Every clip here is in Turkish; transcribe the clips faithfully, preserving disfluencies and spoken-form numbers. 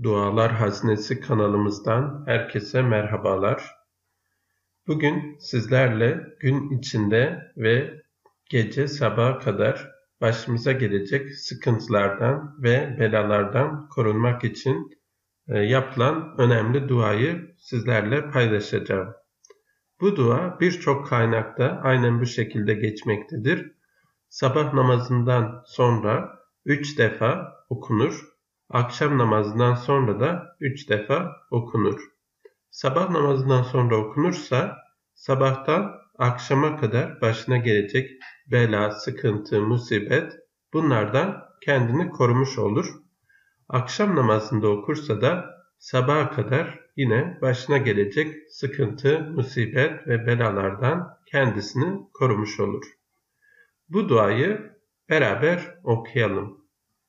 Dualar Haznesi kanalımızdan herkese merhabalar. Bugün sizlerle gün içinde ve gece sabaha kadar başımıza gelecek sıkıntılardan ve belalardan korunmak için yapılan önemli duayı sizlerle paylaşacağım. Bu dua birçok kaynakta aynen bu şekilde geçmektedir. Sabah namazından sonra üç defa okunur. Akşam namazından sonra da üç defa okunur. Sabah namazından sonra okunursa sabahtan akşama kadar başına gelecek bela, sıkıntı, musibet bunlardan kendini korumuş olur. Akşam namazında okursa da sabaha kadar yine başına gelecek sıkıntı, musibet ve belalardan kendisini korumuş olur. Bu duayı beraber okuyalım.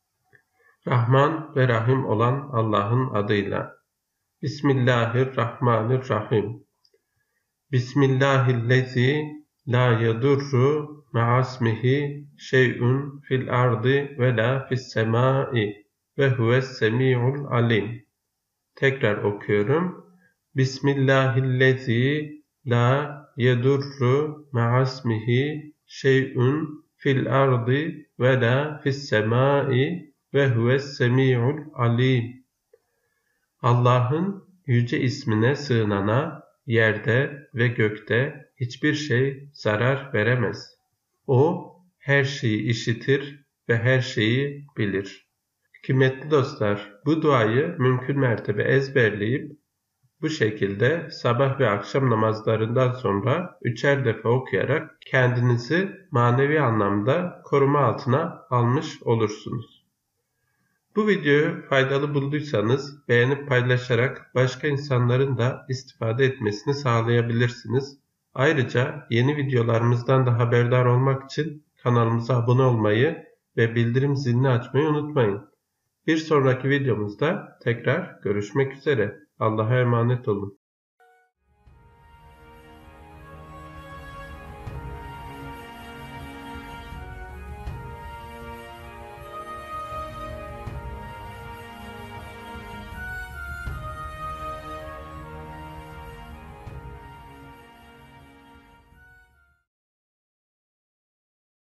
Rahman ve Rahim olan Allah'ın adıyla. Bismillahirrahmanirrahim. Bismillahillezî la yedurru ma'asmihi şey'un fil ardı ve la fis semâi ve huves semî'ul alim. Tekrar okuyorum. Bismillahillezî la yedurru ma'asmihi şey'un fil ardı ve la fis semâi ve huves semî'ul alim. Allah'ın yüce ismine sığınana yerde ve gökte hiçbir şey zarar veremez. O her şeyi işitir ve her şeyi bilir. Kıymetli dostlar, bu duayı mümkün mertebe ezberleyip bu şekilde sabah ve akşam namazlarından sonra üçer defa okuyarak kendinizi manevi anlamda koruma altına almış olursunuz. Bu videoyu faydalı bulduysanız beğenip paylaşarak başka insanların da istifade etmesini sağlayabilirsiniz. Ayrıca yeni videolarımızdan da haberdar olmak için kanalımıza abone olmayı ve bildirim zilini açmayı unutmayın. Bir sonraki videomuzda tekrar görüşmek üzere. Allah'a emanet olun.